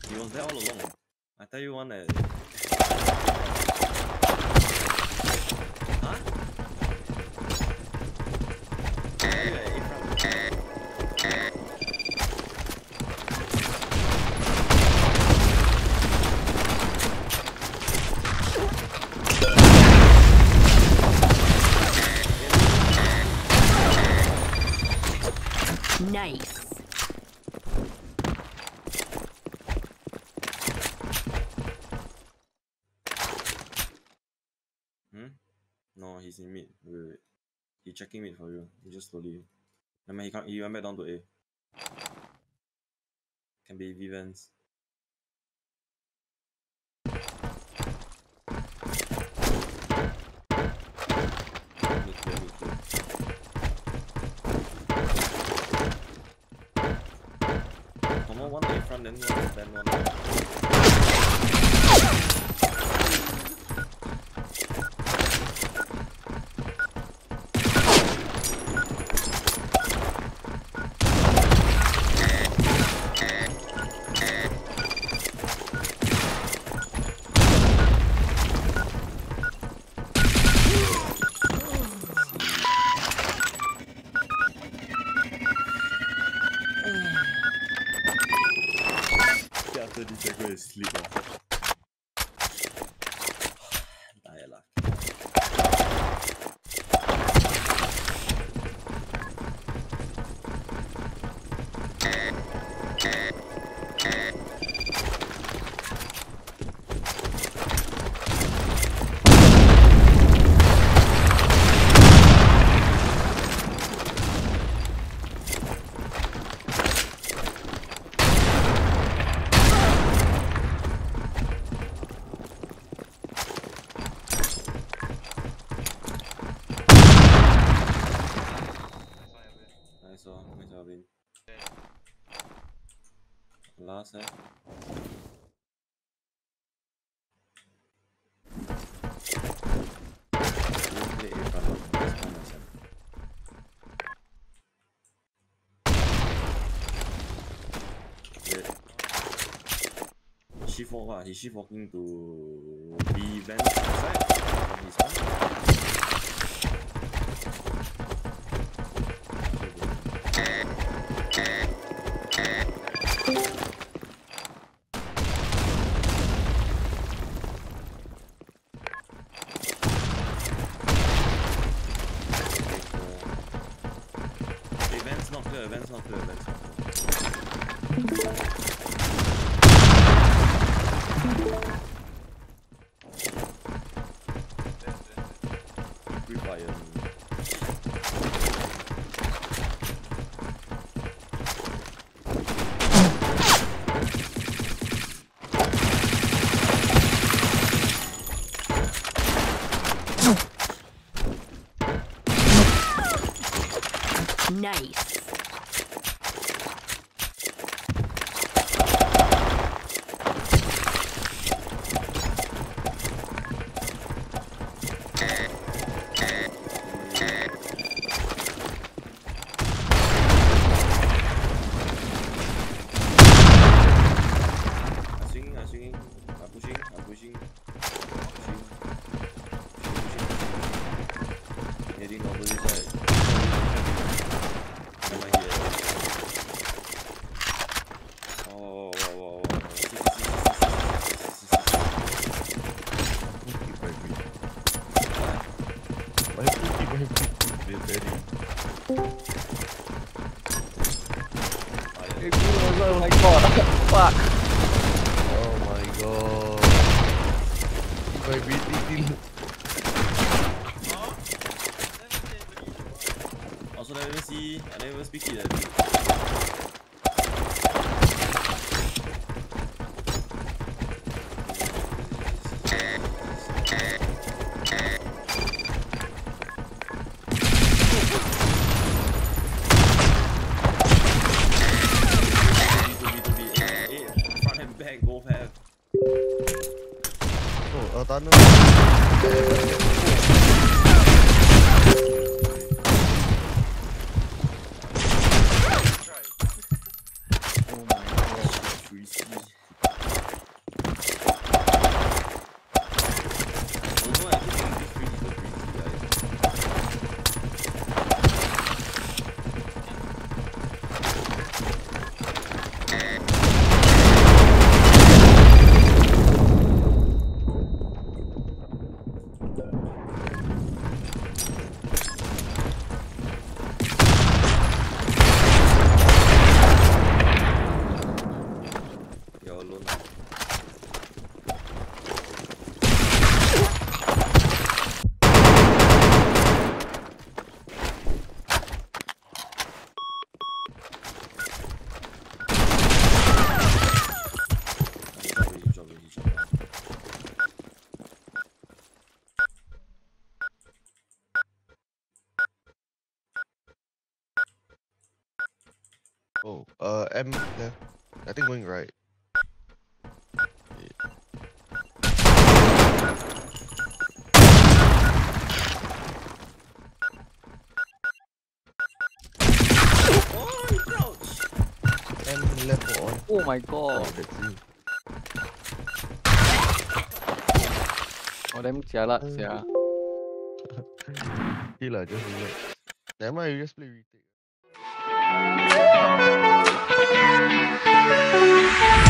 He was there all along. I tell you one that. Huh? Nice. No, he's in mid. Wait. He checking mid for you. He just slowly. I mean, he can't. He went back down to A. Can be Vivens. Mid clear. One A front, then one. After this, I go and sleep. Die lah. Nice Alvin. Last shift walk what? He shift walking to B vent side from his one. Events not clear. Fire. Nice. I'm pushing. Heading over this side. Am I here? Oh, wow. Oh my god, fuck. Oh my god. If I beat it, also, I never see, I never speak it. Front and back both have. oh, tunnel. Oh my god, 3C. Oh, M left. I think going right. Oh, he crouched! M left or on. Oh my Oh, god. that's you. Oh, damn jialat sia. Okay lah, just relax. Never mind, you just play retake.